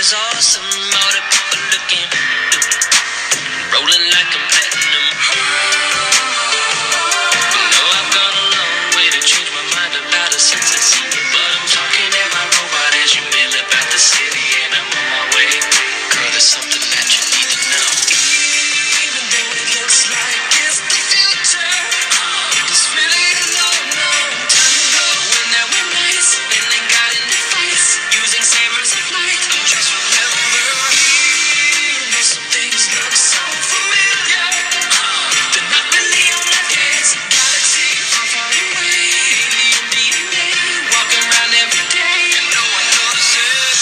is awesome. All the people looking, rolling like I'm platinum. You know I've gone a long way to change my mind about a sense of city, but I'm talking at my robot as you mill about the city, and I'm on my way. Girl, there's something that you need to know. Even though it looks like it's the future, it's really a long, long time ago when there were nights and they got into fights using sabers of light. I'm just remembering some things look so familiar. They're not really on that dance galaxy far, far away. Alien DNA walking around every day, and no one notices.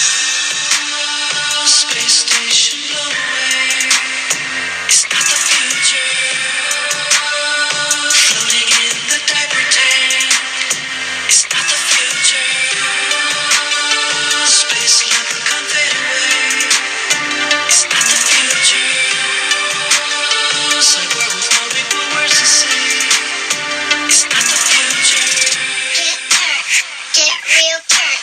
Space station away. It's not the future. Floating in the diaper tank. It's not the future. Space leprechaun fade away. It's not the future. Cyborg with no big words to say. It's not the future. Get real turn.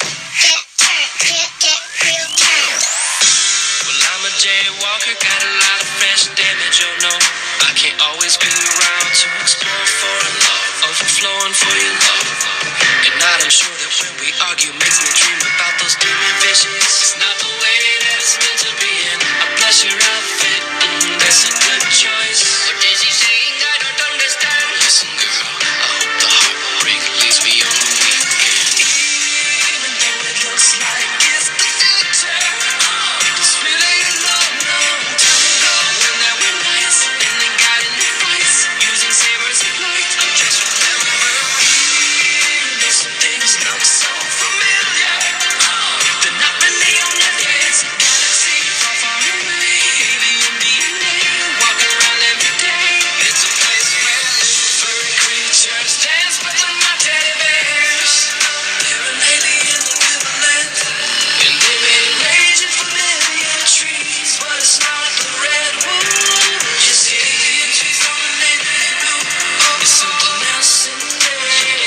Get real turn. Well, I'm a jaywalker, got a lot of fresh damage, oh no. I can't always be around to explore for a love, overflowing for your love. And I'm sure that when we argue makes me dream about those demon visions. It's not the way that it's meant to be, and I bless your outfit, that's a good choice. What is he saying? I don't understand. Listen, girl, I hope the heartbreak leaves me on the weekend. Even though it looks like it's the future, it's really a long, long time ago when there were nights and they got into fights using sabers of light. I'm just remembering some things look so familiar. They're not really on that dance galaxy far, far away. Alien DNA walking around every day. It's a place where furry creatures dance with my teddy bears. They're an alien equivalent, and they may range in familiar trees, but it's not the redwood. You see alien trees on the navy blue. It's something else in there.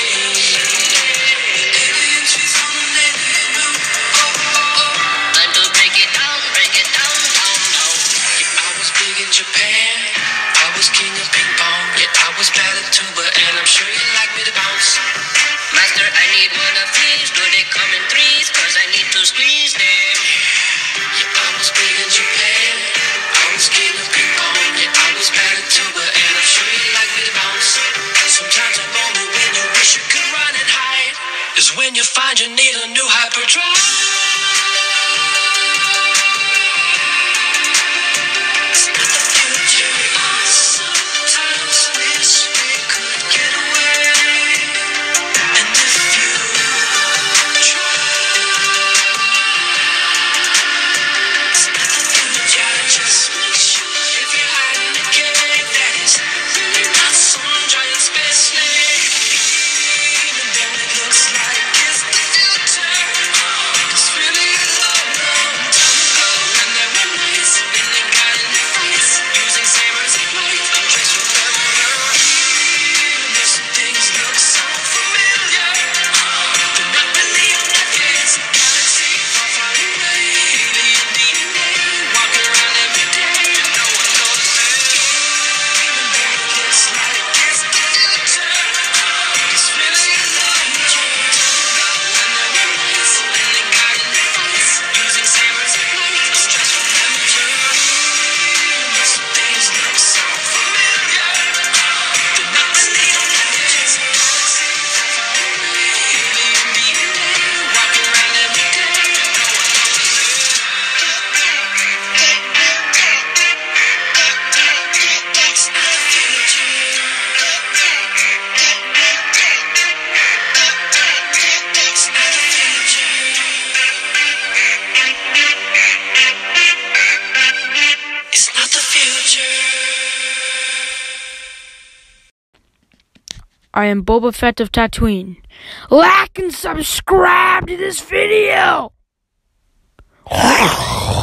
Alien trees on the navy blue. Time to break it down, down, down. Yeah, I was big in Japan. I was king of ping pong. Yeah, I was bad at tuba, and I'm sure you like me to bounce. Master, I need one of these. Do they come in threes? Cause I need to squeeze them. Yeah, I was big in Japan. I was king of ping pong. Yeah, I was bad at tuba, and I'm sure you like me to bounce. Sometimes I'm lonely when you wish you could run and hide. Is when you find you need a new hyperdrive. It's not the future. I sometimes wish we could get away. And if you try, it's not the future. Just make sure if you're hiding a cave that is really not some giant space snake. Even though it looks like it's the future, it's really a long, long time ago when there were nights and they got into fights using sabers of light. I'm just remembering there's some things look so familiar. They're not really on that dance galaxy far, far away. Alien DNA walking around every day, and no one notices. Even though it looks like it's the future, it's really a long, long time ago when there were nights and they got into fights using sabers of light. I'm just remembering there's some things look so familiar. They're not really on that dance galaxy far, far away. Alien DNA walking around every day, and no one notices. Get real turn. It's not the future. Get real turn. It's not the future. It's not the future. I am Boba Fett of Tatooine. Like and subscribe to this video!